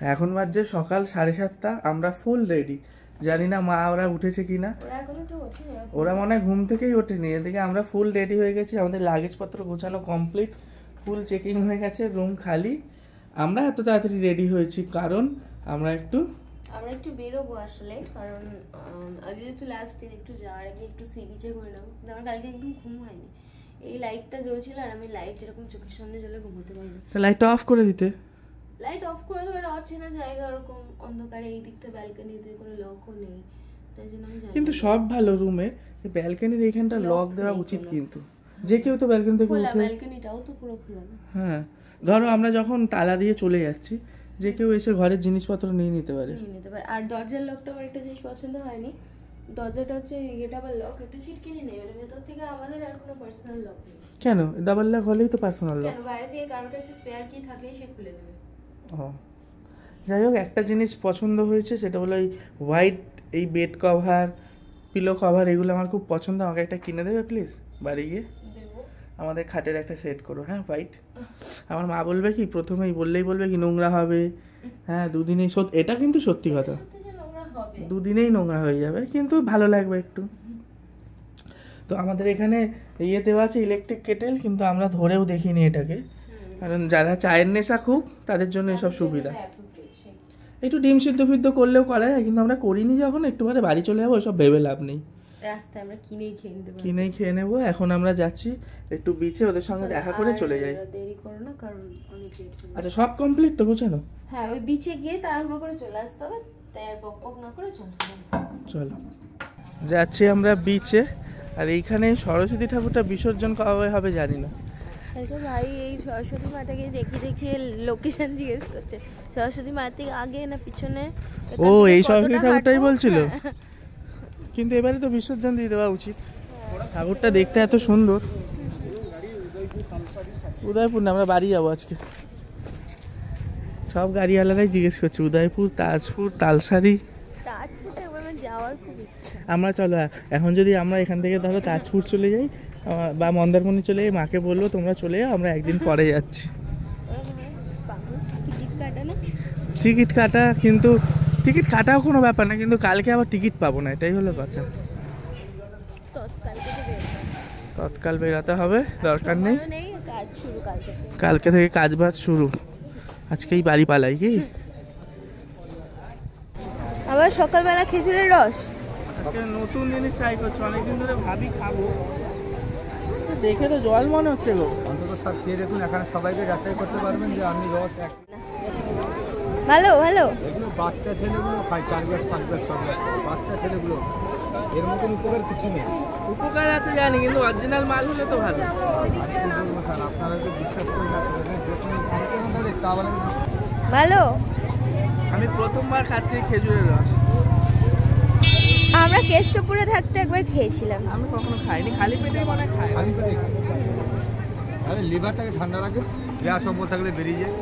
এখন বাজছে সকাল 7:30, আমরা ফুল রেডি। জানি না মা ওরা উঠেছে কিনা, ওরা মনে হয় ঘুম থেকেই ওঠেনি। এদিকে আমরা ফুল রেডি হয়ে গেছি, আমাদের লাগেজপত্র গোছানো কমপ্লিট, ফুল চেকিং হয়ে গেছে, রুম খালি। আমরা এত তাড়াতাড়ি রেডি হয়েছি কারণ আমরা একটু বেরোবো আসলে, কারণ আগে একটু লাস্ট দিন একটু যাওয়ার আগে একটু সি বিচে করে নেবো। আমার কালকে একদম ঘুম হয়নি, এই লাইটটা জ্বলছিল আর আমি লাইট এরকম চোখের সামনে জ্বলে ঘুমোতে পারি না। লাইটটা অফ করে দিতে, লাইট অফ করে দেবো, এটা অচেনা জায়গা, ওরকম অন্ধকারে, এই দিকটা ব্যালকনিতে কোনো লকও নেই, তাই জন্য আমি জানি। কিন্তু সব ভালো রুমে, ব্যালকনির এইখানটা লক দেওয়া উচিত, কিন্তু যে কেউ তো ব্যালকনি থেকে উঠে, ব্যালকনিটাও তো পুরো খোলা না। হ্যাঁ, ধরো আমরা যখন তালা দিয়ে চলে যাচ্ছি, যে কেউ এসে ঘরের জিনিসপত্র নিয়ে নিতে পারে। আর দরজার লকটা আমার একটা জিনিস পছন্দ হয়নি, দরজাটা হচ্ছে ডাবল লক, একটা ছিটকিনি নেই, মানে ভেতর থেকে আমাদের আর কোনো পার্সোনাল লক নেই। কেন? ডাবল লক হলেই তো পার্সোনাল লক। কেন? বাইরে থেকে কারোর কাছে স্পেয়ার কি থাকলেই সে খুলে দেবে। ও, যাই হোক, একটা জিনিস পছন্দ হয়েছে, সেটা হলো এই হোয়াইট, এই বেড কভার, পিলো কভার, এগুলো আমার খুব পছন্দ। আমাকে একটা কিনে দেবে প্লিজ, বাড়ি গিয়ে আমাদের খাটের একটা সেট করো। হ্যাঁ, হোয়াইট। আমার মা বলবে কি, প্রথমেই বলবে কি নোংরা হবে। হ্যাঁ, দুদিনেই, এটা কিন্তু সত্যি কথা, দুদিনেই নোংরা হয়ে যাবে, কিন্তু ভালো লাগবে একটু। তো আমাদের এখানে ইয়ে দেওয়া আছে ইলেকট্রিক কেটেল, কিন্তু আমরা ধরেও দেখিনি এটাকে, কারণ যারা চায়ের নেশা খুব, তাদের জন্য এসব সুবিধা। একটু ডিম সিদ্ধ ফিদ্ধ করলেও করা যায়, কিন্তু আমরা করিনি যখন, একটু পরে বাড়ি চলে যাবো, এসব ভেবে লাভ নেই, রাস্তায় আমরা কিনেই খেয়ে নেবো। এখন আমরা যাচ্ছি একটু বিচে, ওদের সঙ্গে দেখা করে চলে যাই। দেরি করো না, কারণ অনেক লেট হয়ে যাবে। আচ্ছা, সব কমপ্লিট তো গোছানো? হ্যাঁ, ওই বিচে গিয়ে তাড়াহুড়ো করে চলে আসতে হবে, তাই আর বকবক না করে চলো। যাচ্ছি আমরা বিচে। আর এইখানে সরস্বতী ঠাকুরটা বিসর্জন কবে হবে জানি না। ভাই এই সরস্বতী মাটাকে দেখিয়ে লোকেশন জিজ্ঞেস করছে, সরস্বতী মা থেকে আগে না পিছনে? ও, এই সরস্বতী ঠাকুরটাই বলছিল। কিন্তু এবারে তো বিসর্জন দিয়ে দেওয়া উচিত, ঠাকুরটা দেখতে এত সুন্দর। উদয়পুর না, আমরা বাড়ি যাবো আজকে। সব গাড়িওয়ালারাই জিজ্ঞেস করছে উদয়পুর, তাজপুর, তালসারি। আমরা চলো এখন, যদি আমরা এখান থেকে ধরো তাজপুর চলে যাই বা মন্দারমণি চলে যাই, মাকে বলবো তোমরা চলে যাও, আমরা একদিন পরে যাচ্ছি। টিকিট কাটা, কিন্তু টিকিট কাটাও কোনো ব্যাপার না, কিন্তু কালকে আবার টিকিট পাবো না, এটাই হলো কথা। তৎকাল বেরাতে হবে, দরকার নেই, কালকে থেকে কাজ বাজ শুরু। আজকেই বাড়ি পালাই কি? আবার সকালবেলা খেজুরের রস, আজকে নতুন জিনিস ট্রাই করছি, অনেকদিন ধরে ভাবি খাবো, দেখে তো জল মনে হচ্ছে গো। অন্তত সব খেয়ে দেখুন, এখানে সবাইকে যাচাই করতে পারবেন যে আমি রস ভালো। এগুলো বাচ্চা ছেলেগুলো খায়, 4 গ্লাস 5 গ্লাস 6 গ্লাস, বাচ্চা ছেলেগুলো, এর মতন উপকার কিছু নেই। উপকার আছে জানি, কিন্তু অরিজিনাল মাল হলে তো ভালো। আপনারা তো বিশ্বাস করে না, ভালো। আমি প্রথমবার খাচ্ছি খেজুরের রস। আমরা কেষ্টপুরে থাকতে একবার খেয়েছিলাম, আমি কখনো খাইনি, খালি পেটে মনে খাই। খালি পেটে আরে লিভারটাকে ঠান্ডা রাখে, গ্যাস অম্বল থাকলে বেরিয়ে যায়।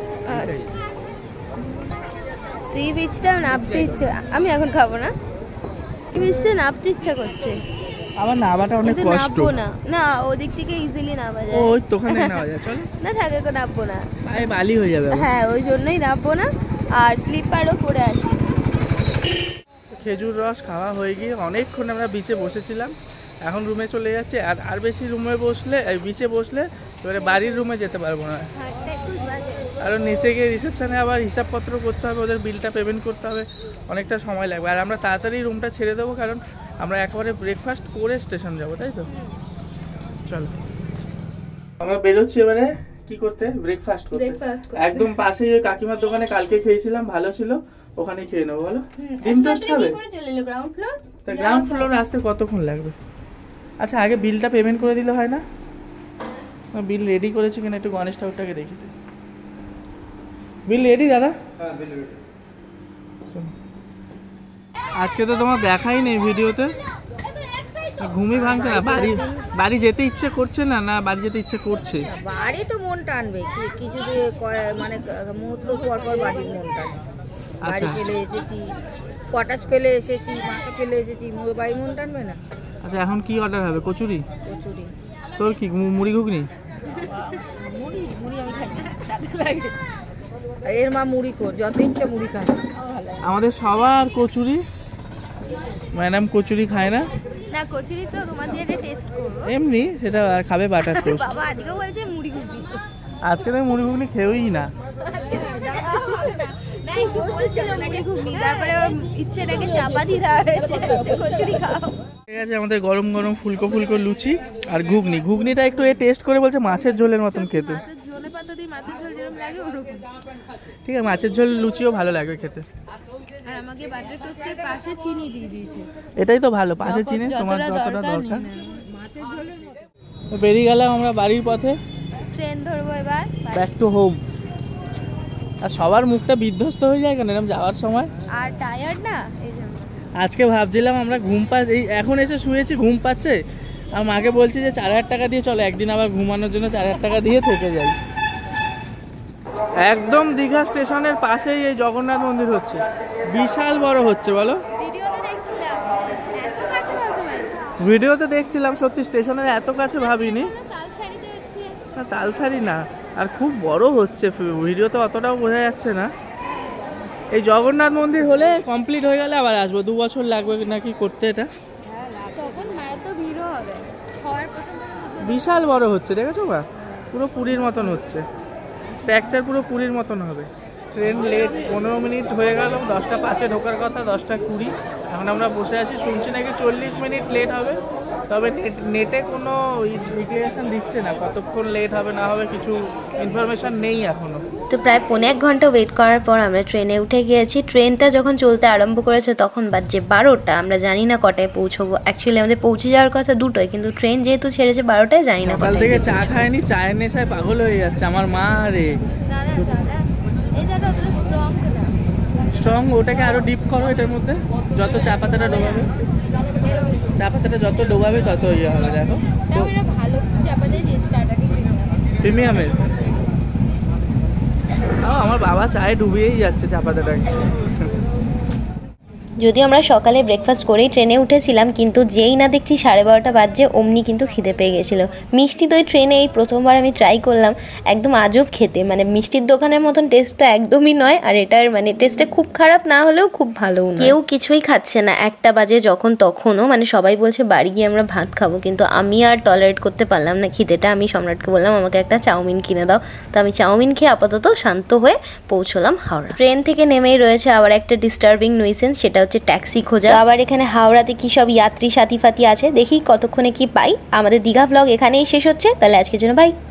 সি বিচটা নামতে ইচ্ছে, আমি এখন খাবো না, সি বিচটা নামতে ইচ্ছা করছে। আমার নামাটা অনেক কষ্ট। না ওদিক থেকে ইজিলি নামা যায়। ওই তো ওখানে নামা যায়, চল না থাকে কো নামবো না, পায়ে বালি হয়ে যাবে। হ্যাঁ, ওই জন্যই নামবো না, আর স্লিপারও পরে আসি। খেজুর রস খাওয়া হয়ে গিয়ে অনেকক্ষণ আমরা বিচে বসেছিলাম, এখন রুমে চলে যাচ্ছে। আর বেশি রুমে বসলে, বিচে বসলে এবারে বাড়ির রুমে যেতে পারবো না, কারণ নিচে গিয়ে রিসেপশনে আবার হিসাবপত্র করতে হবে, ওদের বিলটা পেমেন্ট করতে হবে, অনেকটা সময় লাগবে। আর আমরা তাড়াতাড়ি রুমটা ছেড়ে দেবো, কারণ আমরা একবারে ব্রেকফাস্ট করে স্টেশন যাবো, তাই তো? চলো, আমরা বেরোচ্ছি এবারে কি করতে, ব্রেকফাস্ট করতে। একদম পাশেই ওই কাকিমার দোকানে কালকে খেয়েছিলাম, ভালো ছিল, ওখানেই খেয়ে নেবো। বলো, ডিম টোস্ট খাবে? গ্রাউন্ড ফ্লোর আসতে কতক্ষণ লাগবে? আচ্ছা, আগে বিলটা পেমেন্ট করে দিলে হয় না? বিল রেডি করেছি কিনা একটু গণেশ ঠাকুরটাকে দেখি। বিল রেডি দাদা? হ্যাঁ, বিল রেডি। আজকে তো তোমার দেখাই নেই ভিডিওতে, ঘুমই ভাঙছে না, বাড়ি যেতে ইচ্ছে করছে না, না বাড়ি যেতে ইচ্ছে করছে? বাড়ি তো মন টানবে, কিছু মানে মুহূর্ত পর বাড়ির মন টানবে। বাড়ি ফেলে এসেছি, কটাজ ফেলে এসেছি, মাকে ফেলে এসেছি, বাড়ি মন টানবে না। আচ্ছা, এখন কি অর্ডার হবে? কচুরি? তোর কি মুড়ি ঘুগনি? মুড়ি আমি খাই না, এর মা মুড়ি কর, যত ইচ্ছে মুড়ি খায়। আমাদের সবার কচুরি, ম্যাডাম কচুরি খায় না, না কচুরি তো তোমার দিয়ে টেস্ট করবো। এমনি সেটা খাবে বাটার টোস্ট। বাবা আজকেও বলছে মুড়ি ঘুগনি। আজকে তো মুড়ি ঘুগনি খেয়েই না। না একটু বলছিল মুড়ি ঘুগনি, তারপরে ইচ্ছেটাকে চাপা দিয়ে দেওয়া হয়েছে কচুরি খাও। ঠিক আছে, আমাদের গরম গরম ফুলকো ফুলকো লুচি আর ঘুগনি। ঘুগনিটা একটু টেস্ট করে বলছে মাছের ঝোলের মতন খেতে। ঝোলে পাতা দিয়ে মাছের ঝোল যেরকম লাগে ওরকম। ঠিক আছে, মাছের ঝোল লুচিও ভালো লাগবে খেতে। আর আমাকে বাটার টোস্টের পাশে চিনি দিয়ে দিয়েছে। এটাই তো ভালো, পাশে চিনি তোমার যতটা দরকার। বেরিয়ে গেলাম আমরা বাড়ির পথে, ট্রেন ধরবো এবার ব্যাক টু হোম। আর সবার মুখটা বিধ্বস্ত হয়ে যায় কেন এরকম যাওয়ার সময়? আর টায়ার্ড না এই জন্য। আজকে ভাবছিলাম আমরা এই এখন এসে শুয়েছি, ঘুম পাচ্ছে, আর মাকে বলছি যে 4,000 টাকা দিয়ে চলো একদিন আবার ঘুমানোর জন্য 4,000 টাকা দিয়ে থেকে যাই। একদম দীঘা স্টেশনের পাশেই এই জগন্নাথ মন্দির হচ্ছে, বিশাল বড় হচ্ছে বলো। ভিডিওতে দেখছিলাম এত কাছে ভাববে, ভিডিওতে দেখছিলাম, সত্যি স্টেশনের এত কাছে ভাবিনি। তালসারিতে হচ্ছে। না তালসারি না, আর খুব বড় হচ্ছে, ভিডিওতে অতটাও বোঝা যাচ্ছে না। এই জগন্নাথ মন্দির হলে কমপ্লিট হয়ে গেলে আবার আসবো, 2 বছর লাগবে নাকি করতে এটা। তখন মারাত্মক ভিড়ও হবে। হওয়ার প্রথম বিশাল বড় হচ্ছে, দেখেছো বা, পুরো পুরীর মতন হচ্ছে, স্ট্রাকচার পুরো পুরীর মতন হবে। ট্রেন লেট, 15 মিনিট হয়ে গেল, 10টা 5-এ ঢোকার কথা, 10টা 20। এখন আমরা বসে আছি, শুনছি নাকি 40 মিনিট লেট হবে। তবে নেটে কোনো ইন্ডিকেশন দিচ্ছে না কতক্ষণ লেট হবে না হবে, কিছু ইনফরমেশন নেই এখনো। তো প্রায় 1.5 ঘন্টা ওয়েট করার পর আমরা ট্রেনে উঠে গিয়েছি। ট্রেনটা যখন চলতে আরম্ভ করেছে তখন বাজছে 12টা। আমরা জানি না কটায় পৌঁছবো, অ্যাকচুয়ালি আমাদের পৌঁছে যাওয়ার কথা 2টোয়, কিন্তু ট্রেন যেহেতু ছেড়েছে 12টায়, জানি না সকাল থেকে চা খায়নি, চায়ের নেশায় পাগল হয়ে যাচ্ছে আমার মা। রে স্ট্রং, ওটাকে আরো ডিপ করো এটার মধ্যে, যত চা পাতাটা ডোবাবে, চা পাতাটা যত ডোবাবে তত ইয়ে হবে। দেখো ভালো চাপাতে দিয়েছি প্রিমিয়ামের। আমার বাবা চায়ে ডুবিয়েই যাচ্ছে চা পাতাটাকে। যদিও আমরা সকালে ব্রেকফাস্ট করেই ট্রেনে উঠেছিলাম, কিন্তু যেই না দেখছি 12:30 বাজছে অমনি কিন্তু খিদে পেয়ে গেছিলো। মিষ্টি দই ট্রেনে এই প্রথমবার আমি ট্রাই করলাম, একদম আজব খেতে, মানে মিষ্টির দোকানের মতন টেস্টটা একদমই নয়। আর এটার মানে টেস্টটা খুব খারাপ না হলেও খুব ভালো, কেউ কিছুই খাচ্ছে না। 1টা বাজে যখন তখনও, মানে সবাই বলছে বাড়ি গিয়ে আমরা ভাত খাবো, কিন্তু আমি আর টলারেট করতে পারলাম না খিদেটা। আমি সম্রাটকে বললাম আমাকে একটা চাউমিন কিনে দাও, তো আমি চাউমিন খেয়ে আপাতত শান্ত হয়ে পৌঁছলাম হাওড়া। ট্রেন থেকে নেমেই রয়েছে আবার একটা ডিস্টার্বিং নুইসেন্স, সেটা হচ্ছে ট্যাক্সি খোঁজা। আবার এখানে হাওড়াতে কি সব যাত্রী সাথী ফাতি আছে, দেখি কতক্ষণে কি পাই। আমাদের দীঘা ব্লগ এখানেই শেষ হচ্ছে, তাহলে আজকের জন্য বাই।